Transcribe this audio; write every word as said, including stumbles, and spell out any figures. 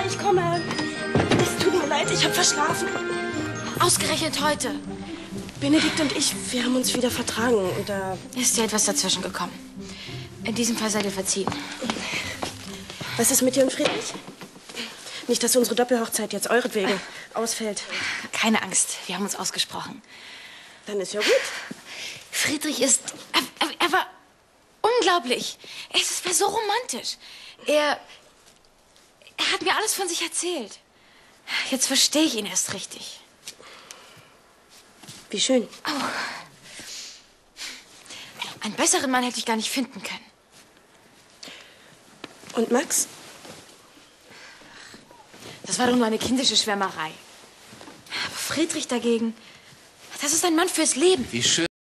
ich komme. Es tut mir leid, ich habe verschlafen. Ausgerechnet heute. Benedikt und ich, wir haben uns wieder vertragen und da... Ist dir etwas dazwischen gekommen? In diesem Fall seid ihr verziehen. Was ist mit dir und Friedrich? Nicht, dass unsere Doppelhochzeit jetzt euretwegen ausfällt. Keine Angst, wir haben uns ausgesprochen. Dann ist ja gut. Friedrich ist... Er, er war unglaublich. Es war so romantisch. Er... Er hat mir alles von sich erzählt. Jetzt verstehe ich ihn erst richtig. Wie schön. Oh. Einen besseren Mann hätte ich gar nicht finden können. Und Max? Das war doch nur eine kindische Schwärmerei. Aber Friedrich dagegen, das ist ein Mann fürs Leben. Wie schön.